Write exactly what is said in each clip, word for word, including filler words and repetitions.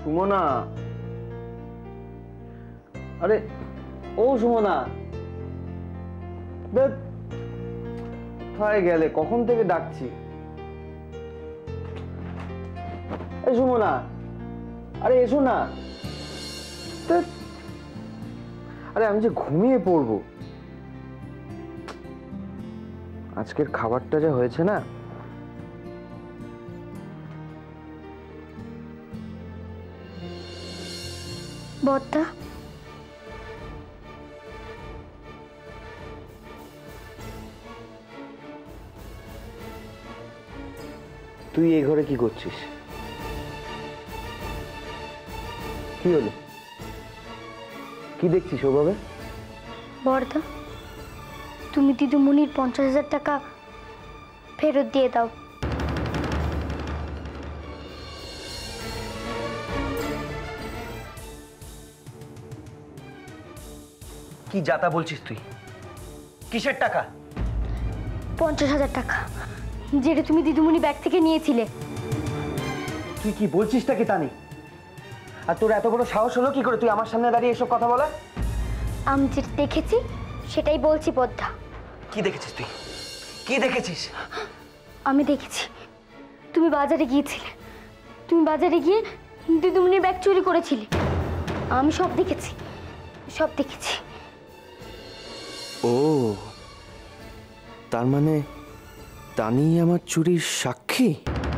সুমনা, আরে ও সুমনা, কোথায় গেলে? কখন থেকে ডাকছি। এই সুমনা, আরে এসো না। আরে আমি যে ঘুমিয়ে পড়বো। আজকের খাবারটা যা হয়েছে না, বড়দা তুই এই ঘরে কি করছিস? কি হলো? কি দেখছিস ওভাবে? বড়দা, তুমি দিদিমণির পঞ্চাশ হাজার টাকা ফেরত দিয়ে দাও। কি যাতা বলছিস তুই? কিসের টাকা? পঞ্চাশ হাজার টাকা, যেটা তুমি দিদিমণি ব্যাগ থেকে নিয়েছিলে। তুই কি বলছিস তাকে তানি? আর তোর এত বড় সাহস হলো কি করে তুই আমার সামনে দাঁড়িয়ে এসব কথা বলা? আমি যেটা দেখেছি সেটাই বলছি বদ্দা। কি দেখেছিস তুই? কি দেখেছিস? আমি দেখেছি তুমি বাজারে গিয়েছিলে, তুমি বাজারে গিয়ে দিদিমণির ব্যাগ চুরি করেছিলে। আমি সব দেখেছি, সব দেখেছি। ও, তার মানে তানি আমার চুরির সাক্ষী?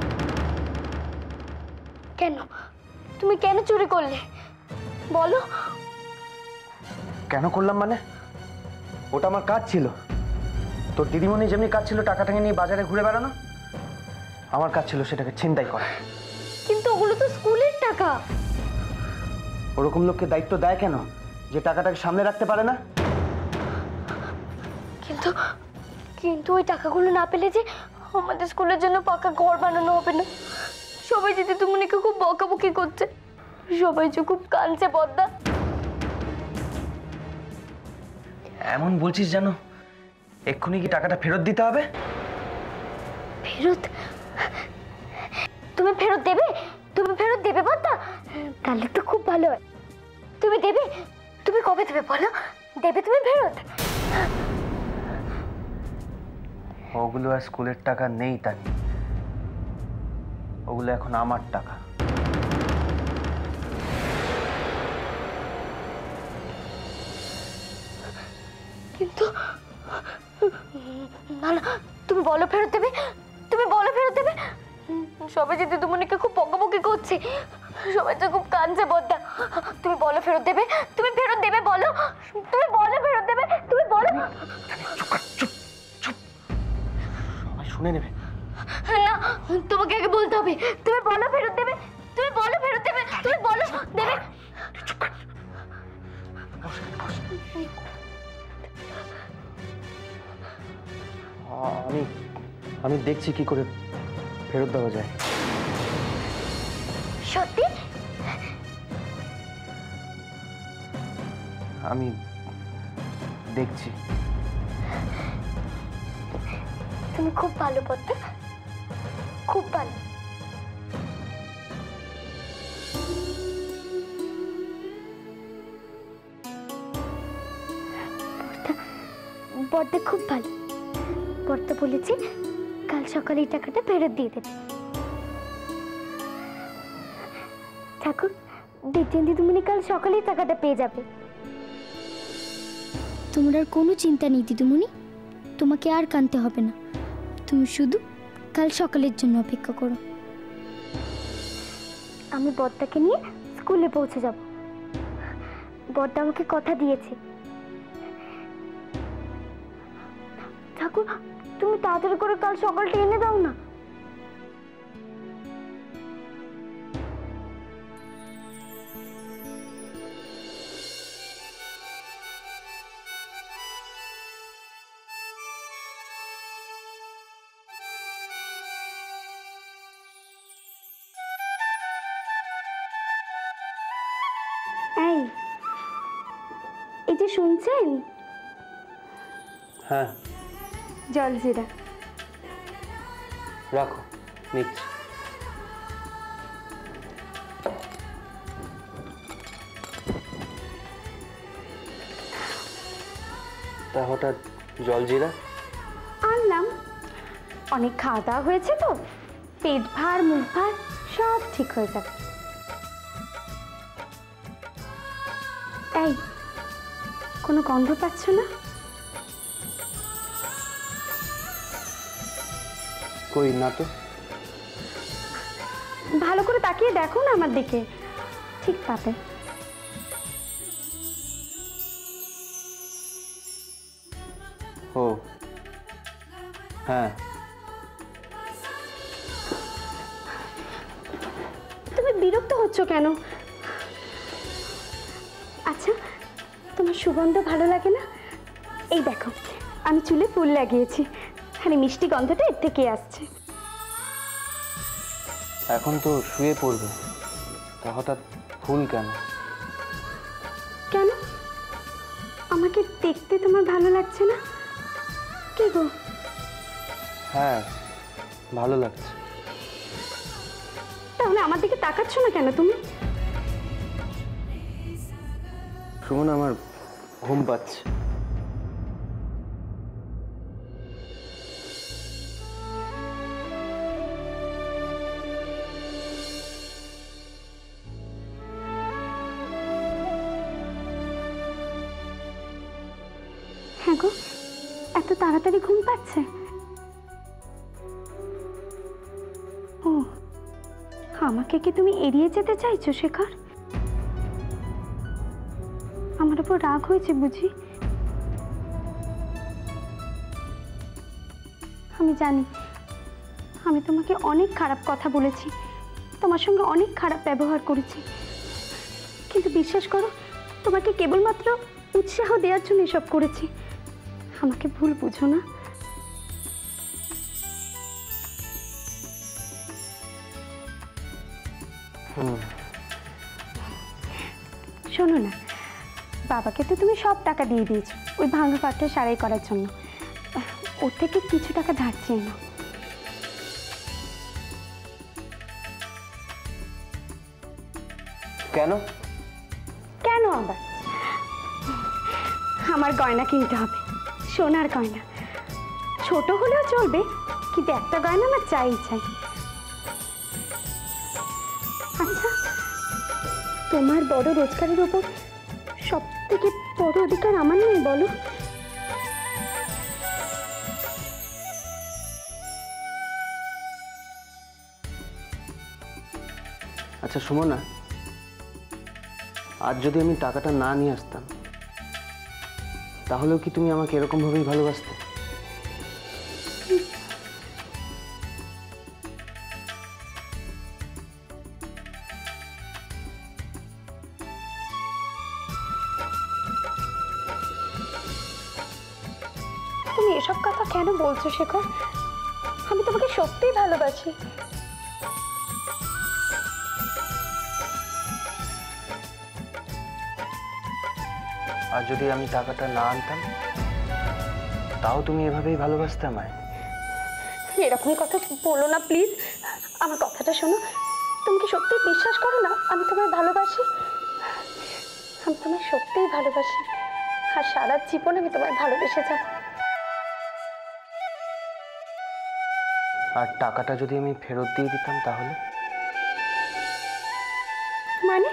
কেন? তুমি কেন চুরি করলে বলো? কেন করলাম মানে? ওটা আমার কাজ ছিল। তোর দিদিমণি যেমনি কাজ ছিল টাকাটাকে নিয়ে বাজারে ঘুরে বেড়ানো, আমার কাজ ছিল সেটাকে ছিনতাই করা। কিন্তু ওগুলো তো স্কুলের টাকা। ওরকম লোককে দায়িত্ব দেয় কেন যে টাকাটাকে সামনে রাখতে পারে না? কিন্তু কিন্তু ওই টাকাগুলো না পেলে যে আমাদের স্কুলের জন্য পাকা ঘর বানানো হবে না। সবাই যে দিদিমণিকে খুব বকাবকি করছে, সবাই যে খুব কাঁদছে বদ্দা। এমন বলছিস জানো এক্ষুনি কি টাকাটা ফেরত দিতে হবে? ফেরত? তুমি ফেরত দেবে? তুমি ফেরত দেবে বদ্দা? তাহলে তো খুব ভালো হয়। তুমি দেবে? তুমি কবে দেবে বলো? দেবে তুমি ফেরত? ওগুলো আর স্কুলের টাকা নেই তানি, ওগুলো এখন আমার টাকা। কিন্তু না না, তুমি বলো ফেরত দেবে, তুমি বলো ফেরত দেবে। সবাই যে দিদিমণিকে খুব বকাবকি করছে, সবাই যে খুব কাঁদছে বদ্দা। তুমি বলো ফেরত দেবে, তুমি ফেরত দেবে বলো, তুমি বলো ফেরত দেবে, তুমি বলো। চুপ চুপ চুপ, সবাই শুনে নেবে। না, তোমাকে আগে বলতে হবে। তুমি বলো ফেরত দেবে, তুমি বলো ফেরত দেবে, তুমি বলো দেবে। চুপ কর। আমি আমি দেখছি কি করে ফেরত দেওয়া যায়। সত্যি? আমি দেখছি। তুমি খুব ভালো বদ্দা, খুব ভালো। বদ্দা খুব ভালো। বদ্দা বলেছে কাল সকালে এই টাকাটা ফেরত দিয়ে দেবে। ঠাকুর, দেখছেন দিদিমণি কাল সকালেই টাকাটা পেয়ে যাবে। তোমার আর কোনো চিন্তা নেই দিদিমণি, তোমাকে আর কাঁদতে হবে না। তুমি শুধু কাল সকালের জন্য অপেক্ষা করো। আমি বদ্দাকে নিয়ে স্কুলে পৌঁছে যাব। বদ্দা আমাকে কথা দিয়েছে। ঠাকুর, তুমি তাড়াতাড়ি করে কাল সকালটা এনে দাও না। এই এই যে শুনছেন? হ্যাঁ, জলজিরা রাখো, নিচ্ছি। তা হঠাৎ জলজিরা? আনলাম, অনেক খাওয়া দাওয়া হয়েছে তো, পেট ভার মুখ ভার সব ঠিক হয়ে যাবে। এই, কোনো গন্ধ পাচ্ছ না? কই না তো। ভালো করে তাকিয়ে দেখো না আমার দিকে, ঠিক পাবে। ও হ্যাঁ। তুমি বিরক্ত হচ্ছ কেন? আচ্ছা, তোমার সুগন্ধ ভালো লাগে না? এই দেখো, আমি চুলে ফুল লাগিয়েছি, আর এই মিষ্টি গন্ধটা এর থেকে আসছে। এখন তো শুয়ে পড়বে, তা হঠাৎ ফুল কেন? কেন? আমাকে দেখতে তোমার ভালো লাগছে না? কি গো? হ্যাঁ ভালো লাগছে। তাহলে আমার দিকে তাকাচ্ছ না কেন তুমি? সুমন, আমার ঘুম পাচ্ছে। হ্যাঁ গো, এত তাড়াতাড়ি ঘুম পাচ্ছে? ও, আমাকে কি তুমি এড়িয়ে যেতে চাইছো শেখর? আমার উপর রাগ হয়েছে বুঝি? আমি জানি আমি তোমাকে অনেক খারাপ কথা বলেছি, তোমার সঙ্গে অনেক খারাপ ব্যবহার করেছি, কিন্তু বিশ্বাস করো, তোমাকে কেবলমাত্র উৎসাহ দেওয়ার জন্য এসব করেছি। আমাকে ভুল বুঝো না। শোনো না, বাবাকে তো তুমি সব টাকা দিয়ে দিয়েছো ওই ভাঙা পাটটা সারাই করার জন্য, ওর থেকে কিছু টাকা ধার চেয়ে নাও। কেন? কেন আবার? আমার গয়না কিনতে হবে, সোনার গয়না। ছোট হলেও চলবে, কিন্তু একটা গয়না আমার চাই চাই। আচ্ছা, তোমার বড় রোজগারের উপর সব থেকে বড় অধিকার আমার নেই বলো? আচ্ছা সুমনা, আজ যদি আমি টাকাটা না নিয়ে আসতাম, তাহলেও কি তুমি আমাকে এরকম ভাবেই ভালোবাসতে? তুমি এসব কথা কেন বলছো শেখর? আমি তোমাকে সত্যিই ভালোবাসি। আর যদি আমি টাকাটা না আনতাম, তাও তুমি এভাবেই ভালোবাসতে আমায়? এরকম কথা বলো না প্লিজ, আমার কথাটা শোনো। তুমি কি সত্যিই বিশ্বাস করো না আমি তোমায় ভালোবাসি? আমি তোমায় সত্যিই ভালোবাসি, আর সারা জীবন আমি তোমায় ভালোবেসে যাব। আর টাকাটা যদি আমি ফেরত দিয়ে দিতাম তাহলে? মানে?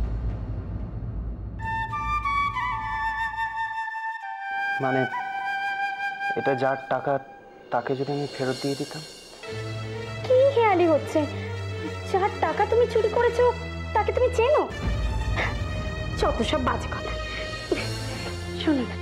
মানে এটা যার টাকা, তাকে যদি আমি ফেরত দিয়ে দিতাম? কি হেয়ালি হচ্ছে? যার টাকা তুমি চুরি করেছো তাকে তুমি চেনো? যত সব বাজে কথা। শোনো না,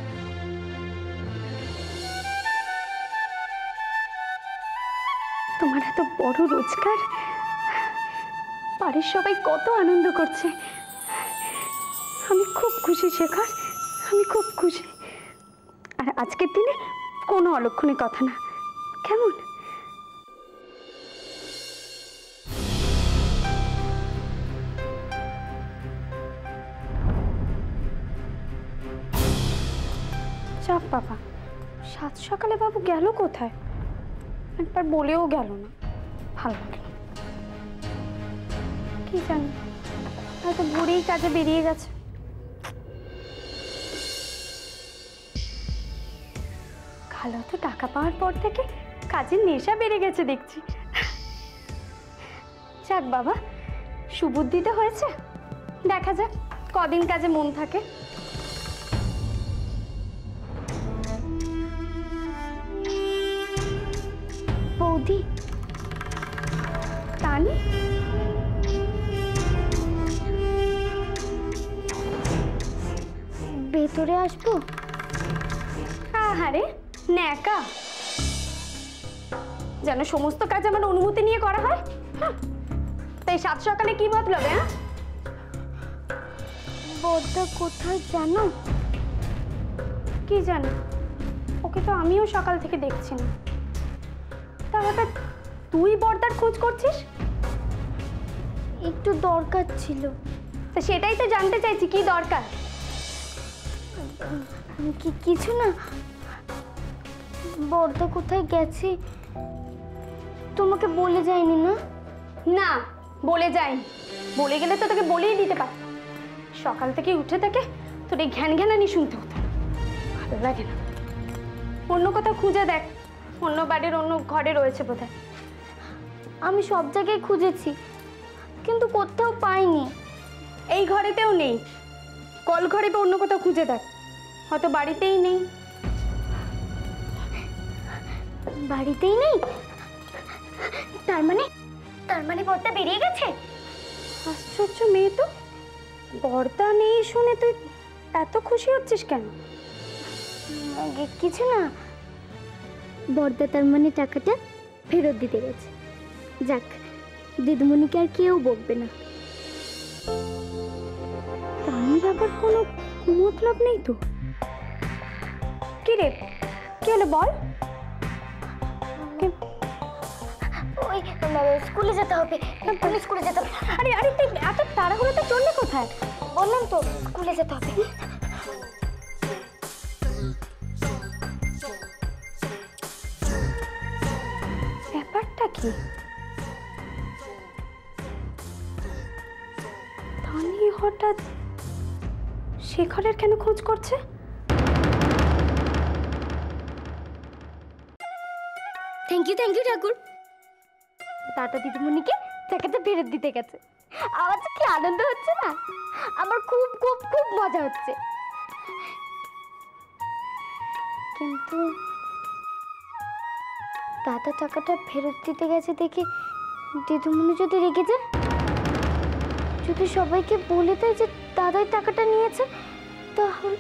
তোমার এত বড় রোজগার, বাড়ির সবাই কত আনন্দ করছে। আমি খুব খুশি শেখর, আমি খুব খুশি। আর আজকের দিনে কোনো অলক্ষণে কথা না, কেমন? চাপ বাবা, সাত সকালে বাবু গেল কোথায়? একবার বলেও গেল না, ভালো লাগলো। কি জানি, হয়তো ভোরেই কাজে বেরিয়ে গেছে। ভালো তো টাকা পাওয়ার পর থেকে কাজের নেশা বেড়ে গেছে দেখছি। যাক বাবা, সুবুদ্ধি তো হয়েছে, দেখা যাক কদিন কাজে মন থাকে। বৌদি, তানি, ভেতরে আসবো? আহারে ন্যাকা, যেন সমস্ত কাজ আমার অনুমতি নিয়ে করা হয়। হুঁ, তাই সাত সকালে কি মতলব? হ্যাঁ, বড়দা কোথায় জানো? কি জানি, ওকে তো আমিও সকাল থেকে দেখছি না। তা হঠাৎ তুই বর্দার খোঁজ করছিস? একটু দরকার ছিল। তা সেটাই তো জানতে চাইছি, কি দরকার? কি কিছু না, বড়দা কোথায় গেছে তোমাকে বলে যায়নি না? না, বলে যায়নি। বলে গেলে তো তোকে বলেই দিতে পার। সকাল থেকে উঠে থেকে তোর এই ঘ্যান ঘ্যানানি শুনতে হতো না, ভালো লাগে না। অন্য কোথাও খুঁজে দেখ, অন্য বাড়ির অন্য ঘরে রয়েছে বোধহয়। আমি সব জায়গায় খুঁজেছি, কিন্তু কোথাও পাইনি। এই ঘরেতেও নেই, কল ঘরে বা অন্য কোথাও খুঁজে দেখ, হয়তো বাড়িতেই নেই। বাড়িতেই নেই? তার মানে তার মানে বড়দা বেরিয়ে গেছে? আশ্চর্য মেয়ে তো, বর্দা নেই শুনে তুই এত খুশি হচ্ছিস কেন? আগে কিছু না, বড়দা তার মানে টাকাটা ফেরত দিতে গেছে। যাক, দিদিমণিকে আর কেউ বকবে না। তানির আবার কোনো মতলব নেই তো? কি রে, কি হলো বল? কি- ওই স্কুলে যেতে হবে, এক্ষুনি স্কুলে যেতে হবে। আরে আরে তুই এত তাড়াহুড়োতে চললি কোথায়? বললাম তো স্কুলে যেতে হবে। ব্যাপারটা কি? তানি হঠাৎ শেখরের কেন খোঁজ করছে? থ্যাংক ইউ থ্যাংক ইউ ঠাকুর, দাদা দিদিমণিকে টাকাটা ফেরত দিতে গেছে। আমার যে কি আনন্দ হচ্ছে না, আমার খুব খুব খুব মজা হচ্ছে। কিন্তু দাদা টাকাটা ফেরত দিতে গেছে দেখে দিদিমণি যদি রেগে যায়, যদি সবাইকে বলে দেয় যে দাদাই টাকাটা নিয়েছে, তাহলে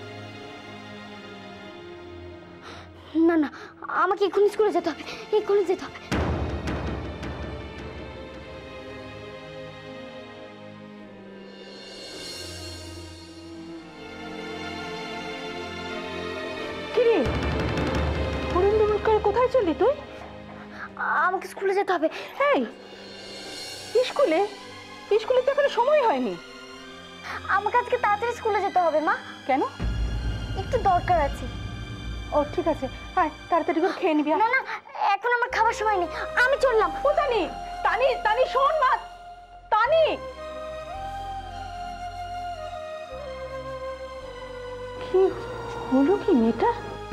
না না, আমাকে এক্ষুনি স্কুলে যেতে হবে, এক্ষুনি যেতে হবে। কিরে হরেন্দ্র মুখকার, কোথায় চললি তুই? আমাকে স্কুলে যেতে হবে। এই স্কুলে? স্কুলে তো এখনো সময় হয়নি। আমাকে আজকে তাড়াতাড়ি স্কুলে যেতে হবে মা। কেন? একটু দরকার আছে। ও ঠিক আছে, আয় তাড়াতাড়ি করে খেয়ে নিবি। না না, এখন আমার খাবার সময় নেই, আমি চললাম। ও তানি, তানি, তানি শোন মা, তানি। কি হলো কি মেয়েটা?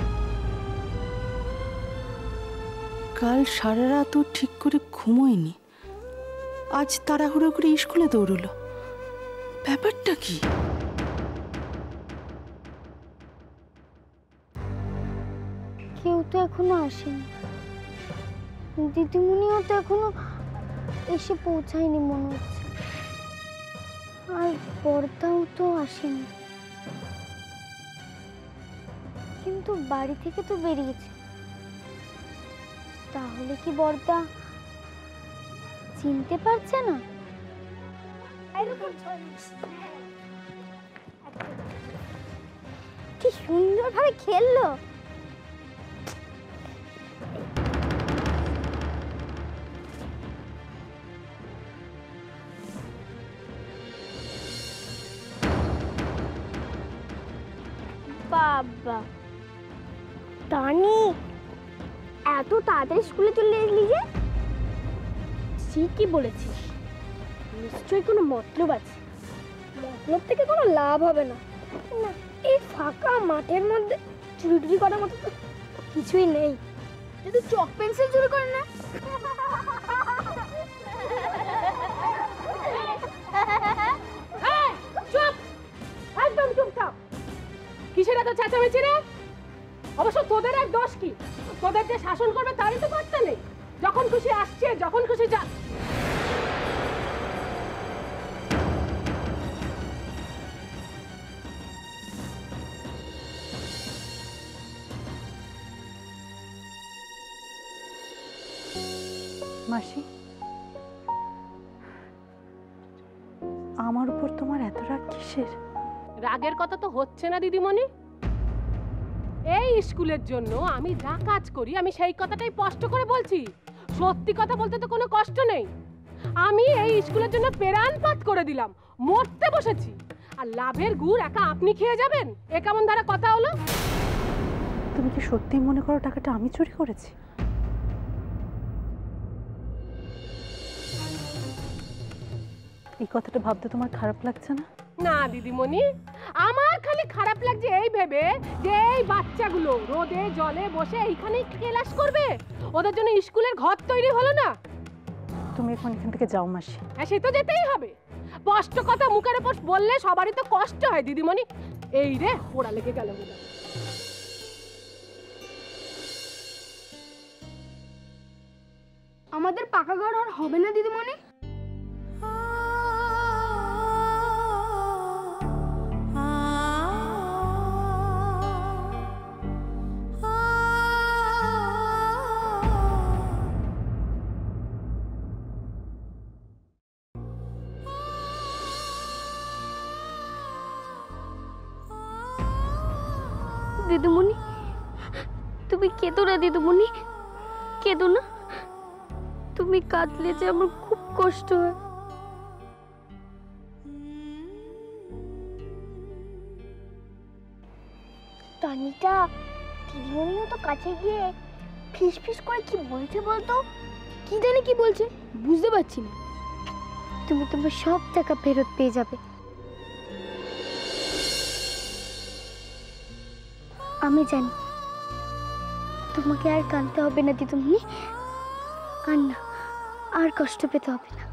কাল সারা রাত ও ঠিক করে ঘুমোয়নি, আজ তাড়াহুড়ো করে স্কুলে দৌড়লো। ব্যাপারটা কি? কেউ তো এখনো আসেনি, দিদিমণিও তো এখনো এসে পৌঁছায়নি মনে হচ্ছে, আর বড়দাও তো আসেনি। কিন্তু বাড়ি থেকে তো বেরিয়েছে, তাহলে কি বড়দা চিনতে পারছে না? কি সুন্দরভাবে খেললো। বাবা, তানি এত তাড়াতাড়ি স্কুলে চলে এলি যে? ঠিকই বলেছিস, নিশ্চয়ই কোনো মতলব আছে। মতলব থেকে কোনো লাভ হবে না। না, এই ফাঁকা মাঠের মধ্যে চুরি টুরি করার মতো তো কিছুই নেই। যদি চক পেন্সিল চুরি করে না, চুপ, একদম চুপচাপ। কিসের এত চেঁচামেচি রে? অবশ্য তোদের এক দোষ কি? তোদের যে শাসন করবে তারই তো পাত্তা নেই। যখন খুশি আসছে, যখন খুশি যা। মাসি, আমার উপর তোমার এত রাগ কিসের? রাগের কথা তো হচ্ছে না দিদিমণি। এই স্কুলের জন্য আমি যা কাজ করি আমি সেই কথাটাই স্পষ্ট করে বলছি। সত্যি কথা বলতে তো কোনো কষ্ট নেই। আমি এই স্কুলের জন্য প্রাণপাত করে দিলাম, মরতে বসেছি। আর লাভের গুড় একা আপনি খেয়ে যাবেন? এ কেমন ধারা কথা হলো? তুমি কি সত্যি মনে করো টাকাটা আমি চুরি করেছি? এই কথাটা ভাবতে তোমার খারাপ লাগছে না? না দিদিমণি, আমার খালি খারাপ লাগছে এই ভেবে যে এই বাচ্চাগুলো রোদে জলে বসে এইখানেই ক্লাস করবে। ওদের জন্য স্কুলের ঘর তৈরি হলো না। তুমি এখন এখান থেকে যাও মাসি। হ্যাঁ, সে তো যেতেই হবে। স্পষ্ট কথা মুখের উপর বললে সবারই তো কষ্ট হয় দিদিমণি। এই রে পোড়া লেগে গেল বলে। আমাদের পাকা ঘর আর হবে না দিদিমণি। দিদিমণি, তুমি কেঁদো না দিদিমণি, কেঁদো না। তুমি কাঁদলে যে আমার খুব কষ্ট হয়। তানিটা দিদিমণিও তো কাছে গিয়ে ফিস ফিস করে কি বলছে বলতো? কি জানি কি বলছে, বুঝতে পারছি না। তুমি তোমার সব টাকা ফেরত পেয়ে যাবে। আমি জানি তোমাকে আর কাঁদতে হবে না দিদিমণি, আর না আর কষ্ট পেতে হবে না।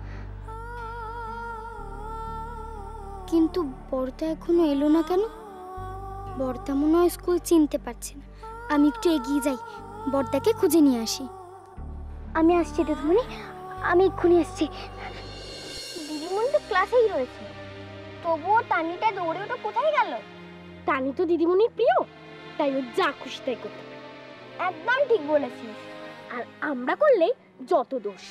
কিন্তু বড়দা এখনো এলো না কেন? বড়দা মনে হয় স্কুল চিনতে পারছে না। আমি একটু এগিয়ে যাই, বড়দাকে খুঁজে নিয়ে আসি। আমি আসছি দিদিমণি, আমি এক্ষুনি আসছি। দিদিমণি তো ক্লাসেই রয়েছে, তবুও টানিটা দৌড়ে ওটা কোথায় গেল? টানি তো দিদিমণির প্রিয়, তাই ও যা খুশি তাই করতে। একদম ঠিক বলেছিস। আর আমরা করলে যত দোষ।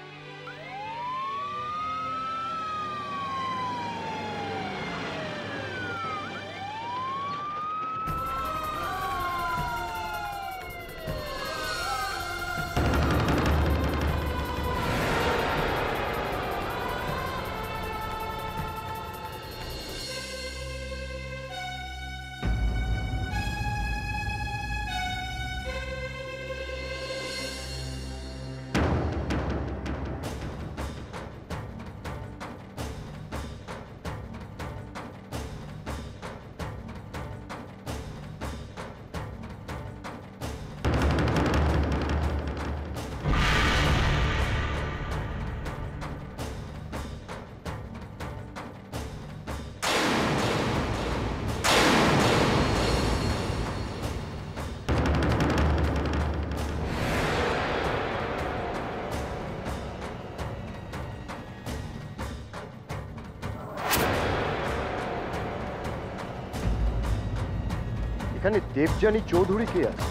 এখানে দেবযানী চৌধুরী কে আছে?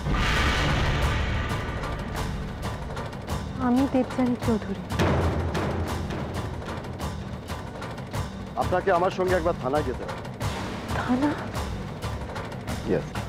আমি দেবযানী চৌধুরী। আপনাকে আমার সঙ্গে একবার থানায় যেতে হবে। থানা? ইয়েস।